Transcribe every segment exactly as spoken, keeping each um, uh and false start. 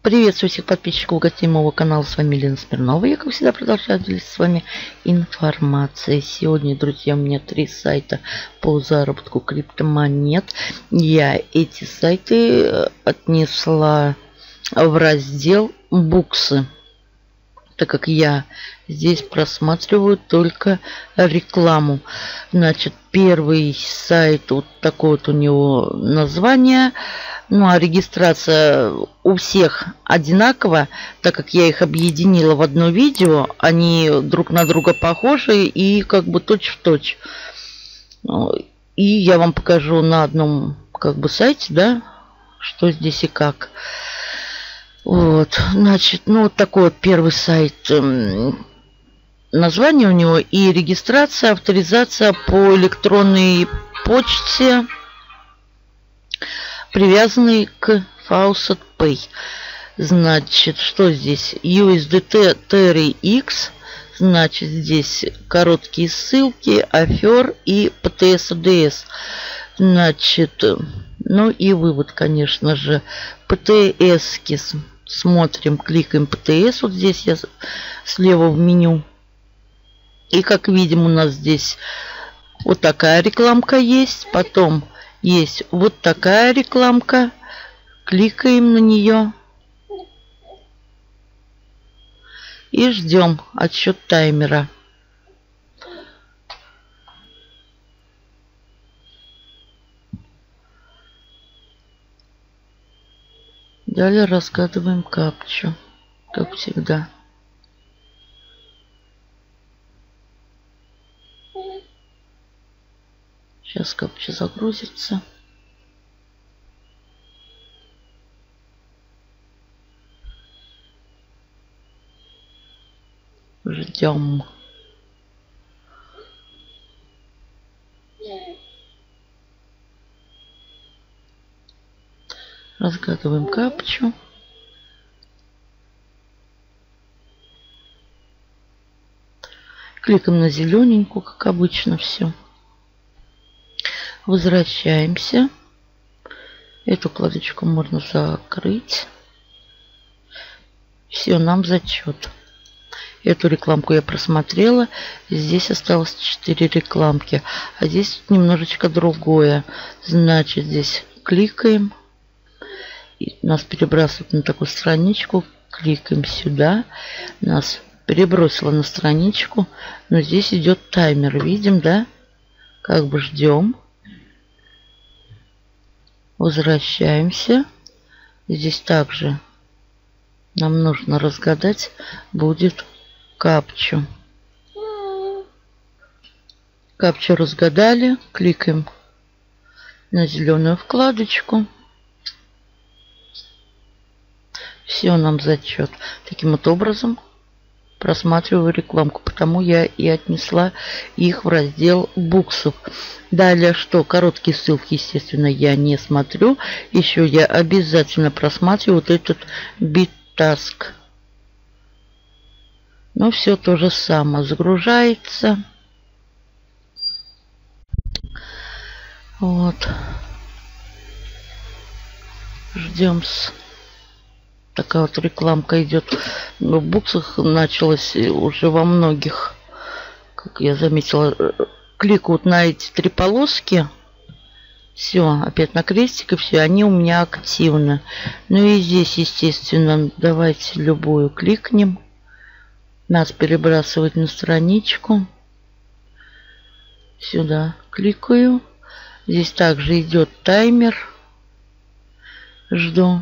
Приветствую всех подписчиков, гостей моего канала. С вами Лена Смирнова. Я, как всегда, продолжаю делиться с вами информацией. Сегодня, друзья, у меня три сайта по заработку криптомонет. Я эти сайты отнесла в раздел буксы, так как я здесь просматриваю только рекламу. Значит, первый сайт, вот такое вот у него название. Ну, а регистрация у всех одинакова, так как я их объединила в одно видео. Они друг на друга похожи и как бы точь-в-точь. И я вам покажу на одном как бы сайте, да, что здесь и как. Вот, значит, ну вот такой вот первый сайт. Название у него и регистрация, авторизация по электронной почте, привязанный к Faucet Pay. Значит, что здесь? ю эс ди ти ти эр икс. Значит, здесь короткие ссылки, Афер и пи ти эс эй ди эс. Значит, ну и вывод, конечно же. пи ти эс-ки смотрим, кликаем пи ти эс. Вот здесь я слева в меню. И как видим, у нас здесь вот такая рекламка есть. Потом есть вот такая рекламка. Кликаем на нее. И ждем отсчет таймера. Далее разгадываем капчу, как всегда. Сейчас капча загрузится. Ждем. Разгадываем капчу. Кликаем на зелененькую, как обычно, все. Возвращаемся. Эту вкладочку можно закрыть. Все, нам зачет. Эту рекламку я просмотрела. Здесь осталось четыре рекламки. А здесь немножечко другое. Значит, здесь кликаем. И нас перебрасывают на такую страничку. Кликаем сюда. Нас перебросило на страничку. Но здесь идет таймер. Видим, да? Как бы ждем. Возвращаемся. Здесь также нам нужно разгадать будет капчу. Капчу разгадали. Кликаем на зеленую вкладочку. Все, нам зачет. Таким вот образом просматриваю рекламку. Потому я и отнесла их в раздел буксов. Далее что? Короткие ссылки, естественно, я не смотрю. Еще я обязательно просматриваю вот этот BitTask. Ну, все то же самое. Загружается. Вот. Ждем. Такая вот рекламка идет. В буксах началась уже во многих. Как я заметила, кликают на эти три полоски. Все, опять на крестик, и все, они у меня активны. Ну и здесь, естественно, давайте любую кликнем. Нас перебрасывать на страничку. Сюда кликаю. Здесь также идет таймер. Жду.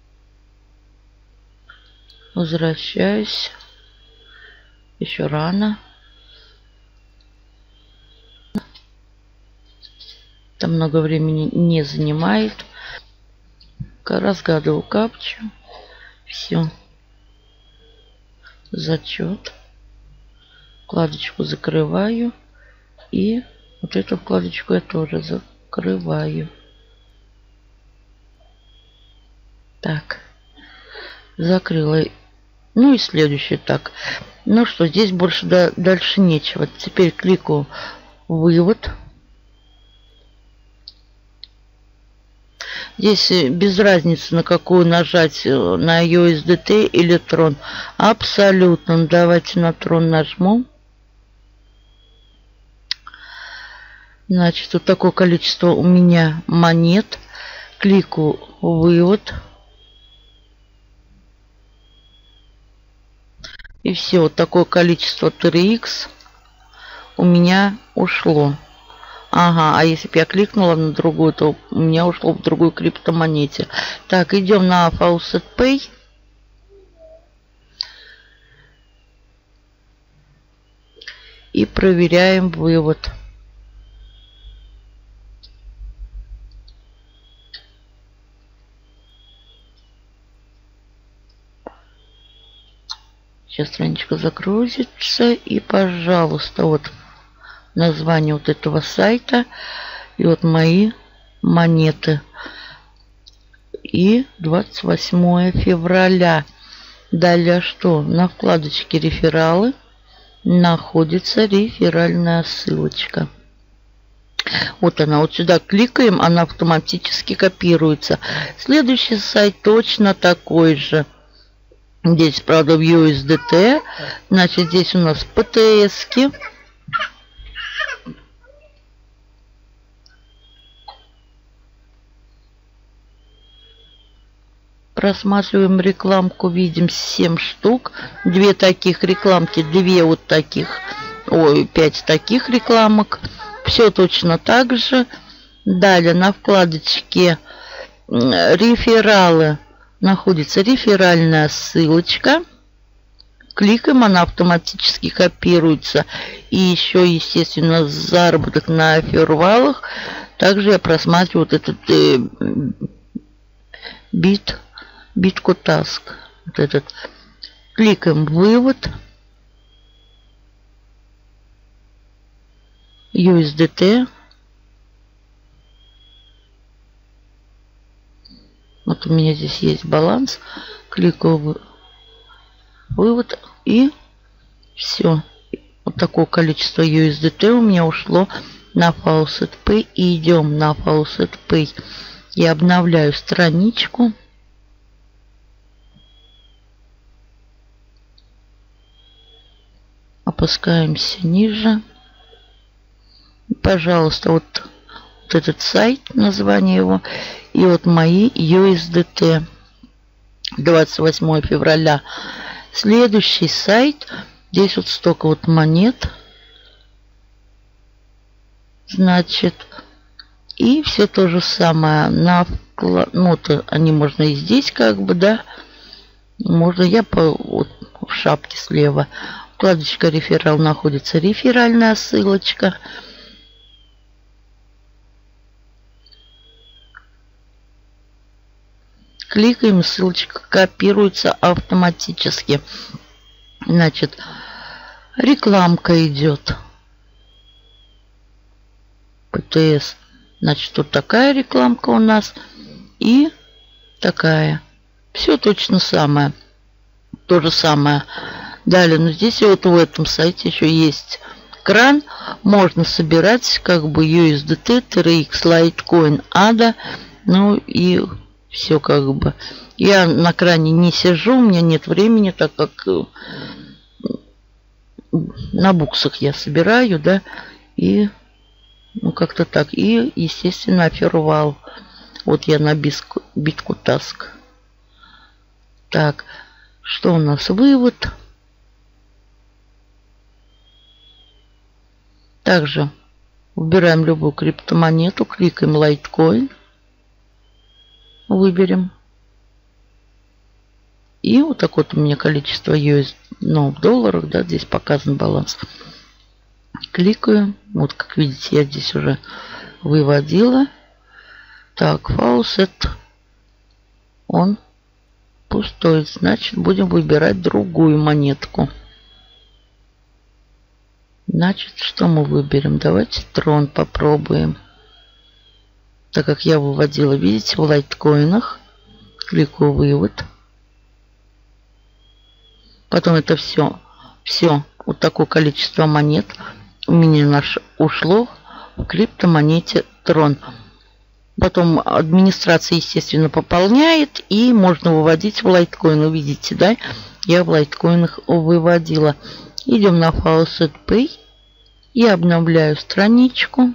Возвращаюсь. Еще рано. Там много времени не занимает. Разгадываю капчу. Все. Зачет. Вкладочку закрываю. И вот эту вкладочку я тоже закрываю. Так. Закрыла. Ну и следующее так. Ну что, здесь больше да, дальше нечего. Теперь кликаю вывод. Здесь без разницы, на какую нажать, на ю эс ди ти или трон. Абсолютно. Ну, давайте на трон нажму. Значит, вот такое количество у меня монет. Кликаю вывод. И все, вот такое количество ти эр икс у меня ушло. Ага, а если бы я кликнула на другую, то у меня ушло в другую криптомонете. Так, идем на Faucet Pay. И проверяем вывод. Сейчас страничка загрузится. И, пожалуйста, вот название вот этого сайта. И вот мои монеты. И двадцать восьмое февраля. Далее что? На вкладочке рефералы находится реферальная ссылочка. Вот она. Вот сюда кликаем, она автоматически копируется. Следующий сайт точно такой же. Здесь, правда, в ю эс ди ти. Значит, здесь у нас пи ти эс-ки. Просматриваем рекламку, видим семь штук. Две таких рекламки, две вот таких, ой, пять таких рекламок. Все точно так же. Далее на вкладочке рефералы находится реферальная ссылочка. Кликаем, она автоматически копируется. И еще, естественно, заработок на фервалах. Также я просматриваю вот этот э, бит, биткотаск. Вот этот. Кликаем вывод. ю эс ди ти. Вот у меня здесь есть баланс. Кликаю вывод. И все. Вот такое количество ю эс ди ти у меня ушло на Faucet Pay. И идем на Faucet Pay. Я обновляю страничку. Опускаемся ниже. Пожалуйста, вот, вот этот сайт, название его. И вот мои ю эс ди ти. двадцать восьмое февраля. Следующий сайт. Здесь вот столько вот монет. Значит, и все то же самое. На вклад... Ну, то они можно и здесь как бы, да. Можно я по вот, в шапке слева. Вкладочка реферал находится. Реферальная ссылочка. Кликаем, ссылочка копируется автоматически. Значит, рекламка идет. пи ти эс. Значит, тут такая рекламка у нас. И такая. Все точно самое. То же самое. Далее, ну здесь вот в этом сайте еще есть кран. Можно собирать как бы ю эс ди ти, ти эр икс, Litecoin, эй ди эй. Ну и все как бы. Я на кране не сижу, у меня нет времени, так как на буксах я собираю, да, и ну как-то так. И, естественно, фервал. Вот я на биткотаск. Так, что у нас? Вывод. Также выбираем любую криптомонету, кликаем Litecoin. Выберем. И вот так вот у меня количество ю эс, ну, в долларах, да, здесь показан баланс. Кликаю. Вот, как видите, я здесь уже выводила. Так, Faucet. Он пустой. Значит, будем выбирать другую монетку. Значит, что мы выберем? Давайте трон попробуем. Так как я выводила, видите, в лайткоинах. Кликаю вывод. Потом это все, все, вот такое количество монет у меня наш ушло в криптомонете Трон. Потом администрация, естественно, пополняет, и можно выводить в лайткоин. Увидите, да? Я в лайткоинах выводила. Идем на Faucet Pay и обновляю страничку.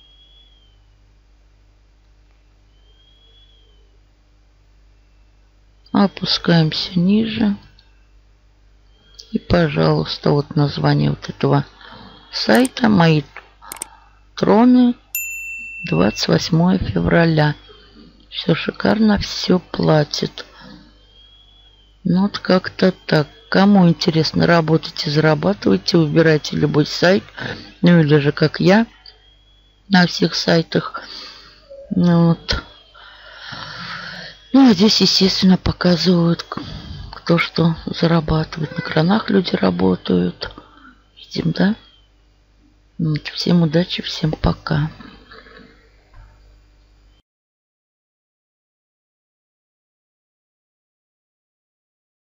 Опускаемся ниже. И, пожалуйста, вот название вот этого сайта. Мои троны. двадцать восьмое февраля. Все шикарно, все платит. Ну вот как-то так. Кому интересно, работайте, зарабатывайте, выбирайте любой сайт. Ну или же как я на всех сайтах. Ну, вот. Ну а здесь, естественно, показывают, кто что зарабатывает. На кранах люди работают. Видим, да? Вот. Всем удачи, всем пока.